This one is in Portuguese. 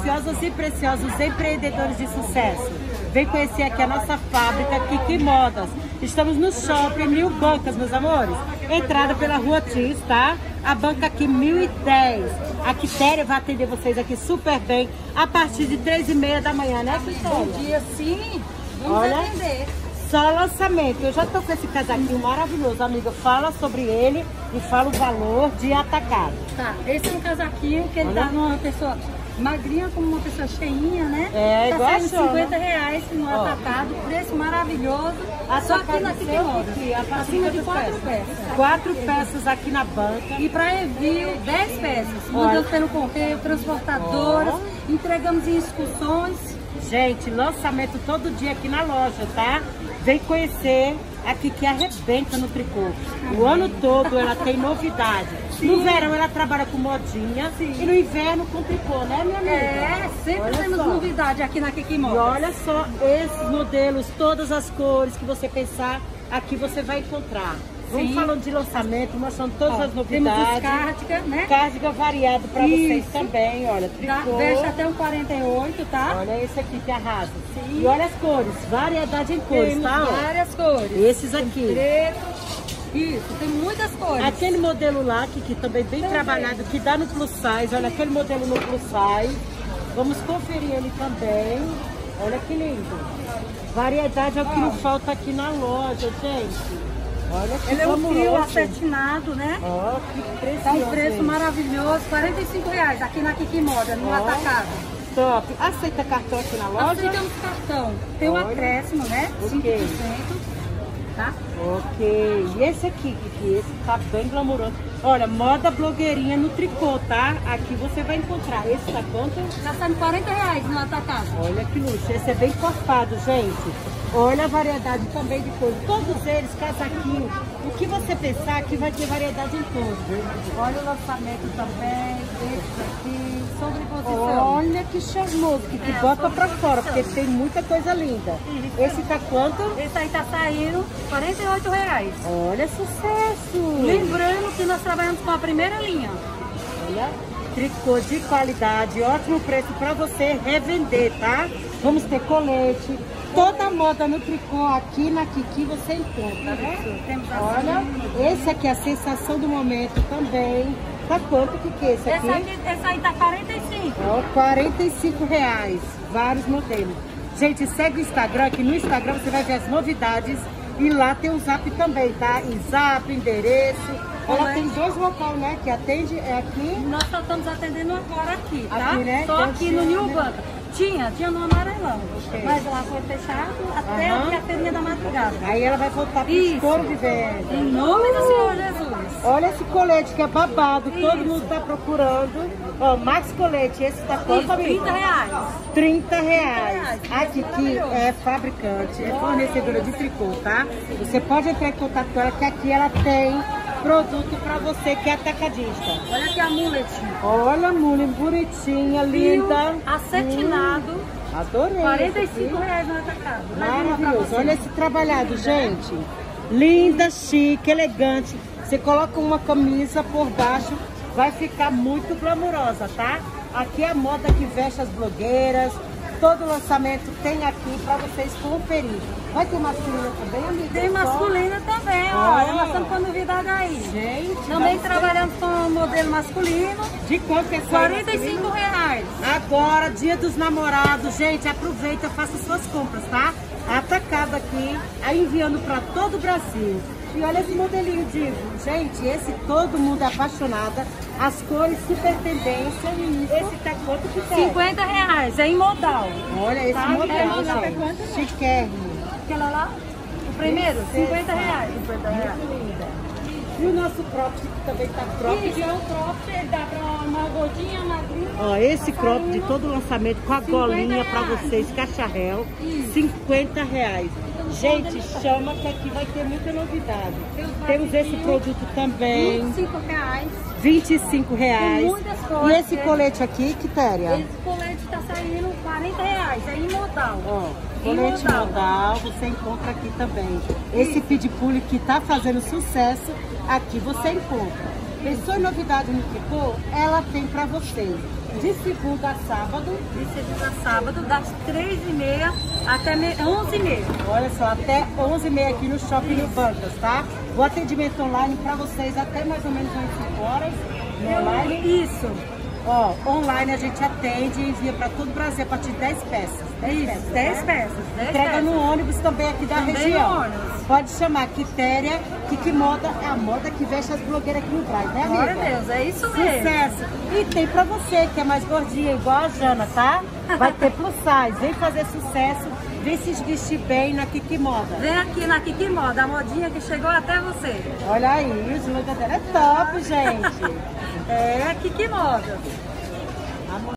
preciosas e preciosos empreendedores de sucesso. Vem conhecer aqui a nossa fábrica, Kiki Modas. Estamos no Shopping Mil Bancas, meus amores. Entrada pela Rua Tis, tá? A banca aqui 1010. A Quitéria vai atender vocês aqui super bem a partir de 3h30 da manhã, né, Quitéria? Bom dia, sim. Vamos atender. Só lançamento. Eu já tô com esse casaquinho maravilhoso, amiga. Fala sobre ele e fala o valor de atacado. Tá, esse é um casaquinho que ele tá numa pessoa magrinha como uma pessoa cheinha, né? É, tá igual saindo R$50 no atacado, preço maravilhoso. Só aqui na Kiki Modas. Acima de 4 peças. 4 peças aqui na banca. E para envio, 10 peças. Mandamos pelo correio, transportadoras, entregamos em excursões. Gente, lançamento todo dia aqui na loja, tá? Vem conhecer a Kiki arrebenta no tricô. O ano todo ela tem novidade. Sim. No verão ela trabalha com modinha. Sim. E no inverno com tricô, né, minha amiga? É, sempre temos novidade aqui na Kiki Modas. E olha só esses modelos, todas as cores que você pensar, aqui você vai encontrar. Vamos falando de lançamento, mostrando todas as novidades. Temos os cardigan, né? Cardigan variado para vocês também, olha, tricô. Veste até um 48, tá? Olha esse aqui que arrasa. Sim. E olha as cores, variedade em cores, temos tá? Várias cores. Esses aqui. Preto. Isso, tem muitas cores. Aquele modelo lá, que também bem trabalhado, que dá no plus size. Olha aquele modelo no plus size. Vamos conferir ele também. Olha que lindo. Variedade é o que não falta aqui na loja, gente. Olha que ele é um fio acetinado, né? Ó, que preço. Tá um preço maravilhoso, R$45 aqui na Kiki Moda, no atacado. Top. Aceita cartão aqui na loja? Aceitamos cartão. Tem um acréscimo, né? 5%. Tá? Ok. E esse aqui, Kiki, esse tá bem glamouroso. Olha, moda blogueirinha no tricô, tá? Aqui você vai encontrar. Esse tá quanto? Tá saindo R$40 no atacado. Olha que luxo. Esse é bem cortado, gente. Olha a variedade também de cores. Todos eles, casaquinho. O que você pensar, aqui vai ter variedade em todos. Olha o lançamento também. Esse aqui. Sobreposição. Olha que charmoso. Que bota pra fora, porque tem muita coisa linda. Esse tá quanto? Esse aí tá saindo R$48. Olha, sucesso. Lembrando que nós trabalhamos com a primeira linha. Olha, tricô de qualidade, ótimo preço para você revender, tá? Vamos ter colete, toda a moda no tricô aqui na Kiki você encontra, né? Olha, esse aqui é a sensação do momento também. Tá quanto que é esse aqui? Esse aí tá 45. Ó, R$45, vários modelos. Gente, segue o Instagram, que no Instagram você vai ver as novidades. E lá tem o Zap também, tá? E Zap, endereço. Ela tem 2 locais, né? Que atende, é aqui. Nós só estamos atendendo agora aqui, tá? Aqui, né? Só aqui no New Banca. Tinha no Amarelão. Mas lá foi fechado até a feirinha da madrugada. Aí ela vai voltar para o couro de venda. Em nome do Senhor Jesus. Olha esse colete que é babado, todo mundo tá procurando. Ó, Max Colete, esse tá quanto? R$30. R$30. A Kiki é fabricante, é fornecedora de tricô, tá? Você pode entrar em contato com ela, que aqui ela tem produto pra você que é atacadista. Olha aqui a mullet. Olha a mullet bonitinha, linda. Acetinado. Adorei. R$45 no atacado. Maravilhoso. Olha esse trabalhado, gente. Linda, chique, elegante. Você coloca uma camisa por baixo, vai ficar muito glamurosa, tá? Aqui é a moda que veste as blogueiras. Todo lançamento tem aqui para vocês conferir. Vai ter masculina também, amiga? Tem masculina também, olha. Nós estamos com novidade aí. Gente, também trabalhamos com modelo masculino. De quanto que é R$45. Agora, dia dos namorados, gente, aproveita, faça suas compras, tá? Atacado aqui, aí enviando para todo o Brasil. E olha esse modelinho Divo. Gente, esse todo mundo é apaixonada. As cores super tendência. Esse tá quanto que tá? R$50. É em modal. Olha esse modelo, tá gente. Chiquérrimo. Aquela lá? O primeiro? R$50. E o nosso cropped que também tá cropped. Isso, é um cropped, ele dá pra uma gordinha, magrinha. Ó, esse cropped de todo lançamento com a golinha pra vocês, cacharel, R$50. Gente, chama que aqui vai ter muita novidade. Temos esse produto também. R$25. R$25. Tem muitas cores. E esse colete aqui, Quitéria? Esse colete tá saindo R$40. É em modal. Ó, colete modal, você encontra aqui também. Esse Pidipule que tá fazendo sucesso, aqui você encontra. Pensou em novidade no tricô? Ela tem pra vocês. De segunda a sábado. De segunda a sábado, das 3h30 até 11h30. Olha só, até 11h30 aqui no Shopping New Bancas, tá? O atendimento online para vocês até mais ou menos umas 5 horas. Online. Isso. Ó, online a gente atende e envia para todo o Brasil a partir de 10 peças. 10 peças. Entrega no ônibus também aqui da região. No ônibus. Pode chamar Quitéria, que moda é a moda que veste as blogueiras aqui no Braz, né, amiga? Glória a Deus, é isso mesmo. Sucesso! E tem pra você que é mais gordinha, igual a Jana, tá? Vai ter plus size. Vem fazer sucesso, vem se vestir bem na Kiki Moda. Vem aqui na Kiki Moda, a modinha que chegou até você. Olha aí, o slogan dela é top, gente. É Kiki Moda.